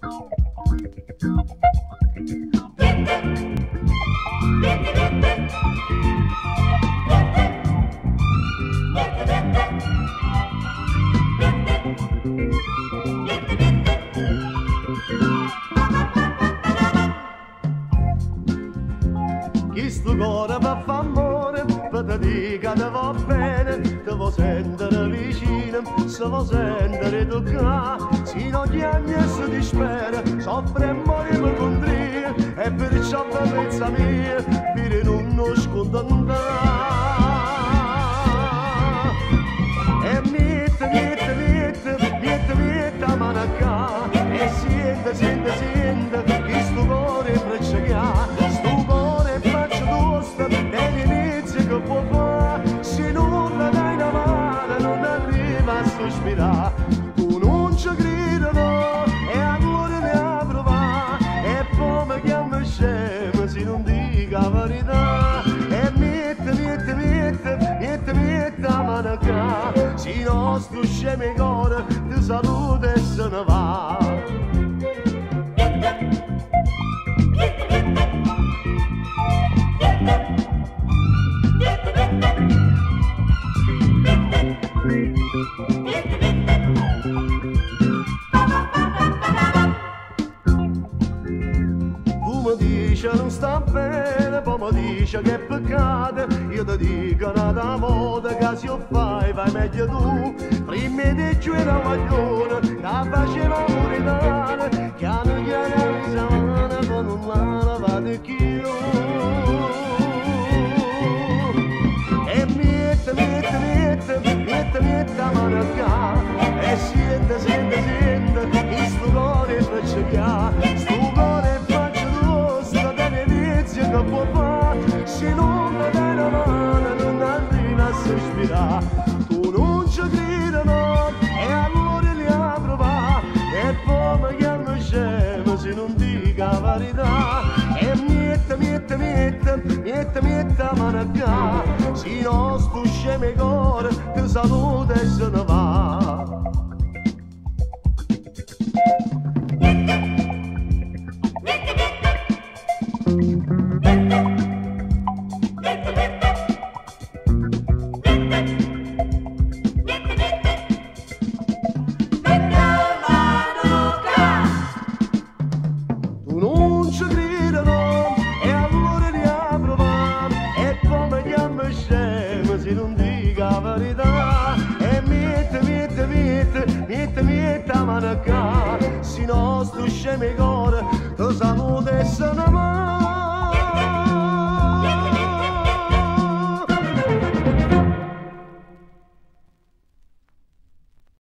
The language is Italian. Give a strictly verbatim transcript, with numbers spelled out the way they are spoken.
Chi sto cuore per fa amore, per te dica te va bene, te vuoi sentire vicino, se vuoi sentire toccare, se non chiami e si dispera, soffre e muore per contria, e perciò bellezza mia, per non scontentare. E mette, mette, mette, mette, mette a mano a ca, e sente, sente, sente, che sto cuore breccia che ha, sto cuore faccia tosta, e l'inizio che può fare, se non la dai una mano non arriva a sospirare, tu non ci credi no, e allora ne apro va, e poi mi chiama scemo se non dica la verità, e mette, mette, mette, mette, mette a mano a ca, se non sto scemo in cuore, ti saluta e se ne va. Non sta bene, poi mi dice che è peccato, io ti dico una volta che se lo fai vai meglio tu, prima di giù era guaglione, che faceva muritare, che hanno chiara risana, poi non la lavate più. E mette, mette, mette, mette, mette a mano a ca, e sente, sente, sente, che sto cuore faccia chiara, sto cuore che può fare, se non la dai una mano non arriva a sospirare, tu non ci credi no, e allora li apro va, e poi mi chiama scemo se non dica la verità, e mette, mette, mette, mette, mette a mano a ca, se non sto scemo in cuore, ti saluta e se ne va. Se non dica la verità, e mette, mette, mette, mette, mette a mano a ca, se non sto scemo in cuore, ti saluta e se ne va.